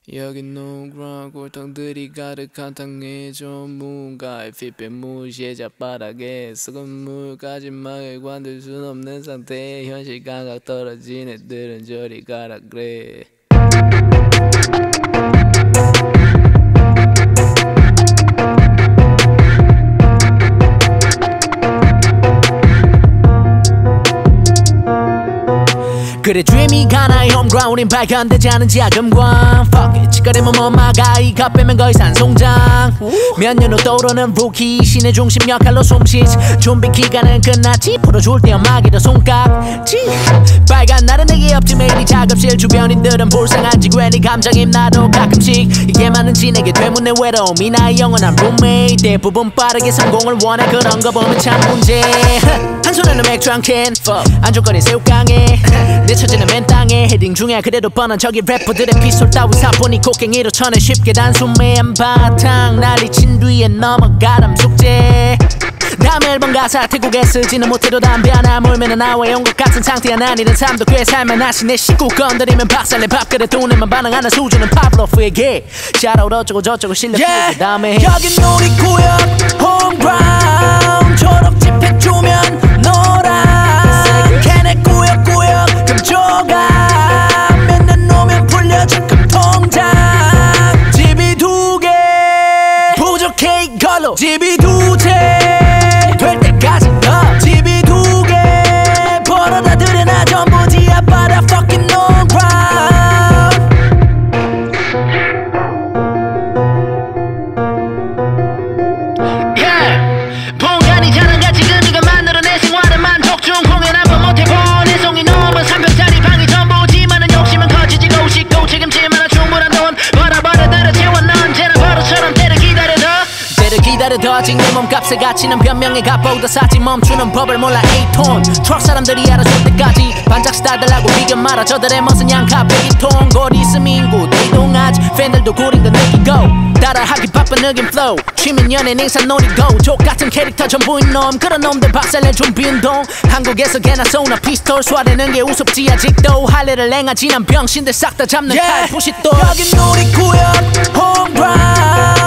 여긴 homeground 골탕들이 가득한 땅의 전문가의 핏빛 무시해 자바닥에 썩은 물까지막에 관둘 순 없는 상태 현실 감각 떨어진 애들은 저리 가라 그래. 그래 dreamy 가나의 homeground 우린 발견되지 않은 지하금광 Fuck it 치과리면 뭐마가 이가 빼면 거의 산송장 몇 년 후 떠오르는 루키 신의 중심 역할로 숨쉬지 준비 기간은 끝났지 풀어줄 때 엄마기도 손깍지 빨간 날은 내게 없지 매일이 작업실 주변인들은 불쌍한지 괜히 감정임 나도 가끔씩 이게 많은지 내게 되묻는 외로움이 나의 영원한 룸메이트 대부분 빠르게 성공을 원해 그런 거 보면 참 문제 한 손에는 맥주 한 캔 안주거리 새우깡에 내 처지는 맨 땅에 헤딩 중에 그래도 뻔한 저기 래퍼들의 피솔 따위 사보니 곡괭이로 쳐내 쉽게 단숨에 한바탕 난리친 뒤에 넘어가람 숙제 다음 앨범 가사 태국에 쓰지는 못해도 담배 하나 물면은 나와 온 것 같은 상태야 난 이런 삶도 꽤 살만하시 내 식구 건드리면 박살내 밥그릇 돈에만 반응하는 수준은 파블로프에게 샤라웃 어쩌고 저쩌고 실력 yeah. 그 다음에 여긴 놀이구역 homeground 초록집 해주면 노란 걔네 구역구역 금조각 몇 년 노면 풀려 적금 통장 집이 두 개 부족해 이걸로 집이 두 채 될 때까지 집이 두 개 벌어다 들여놔 전부 지하바다 fucking on ground yeah 본간이 자랑같이 그니가 만들어낸 생활은 만족 중 공연 한 번 못해본 내 송이 넘은 3평짜리 방이 전부지만은 욕심은 커지지고 싶고 책임질 만한 충분한 돈 벌어들어 채워 넌 언제나 버릇처럼 때를 기다려도 기다려도 아직 내 몸값에 갇히는 변명에 값보다 싸지 멈추는 법을 몰라 8톤 트럭 사람들이 알아줄 때까지 반짝씩 따달라고 비교 말아 저들의 멋은 양카 102톤 곧 있음 인구 이동하지 팬들도 구린 거 느끼고 따라하기 바쁜 느낌 flow 취미 연예인 인사 노리고 족같은 캐릭터 전부인 놈 그런 놈들 박살낼 준비 운동 한국에서 개나 쏘나 피스톨 소화되는 게 우습지 아직도 할 일을 행하지 난 병신들 싹 다 잡는 칼 부싯돌 여긴 놀이구역 homeground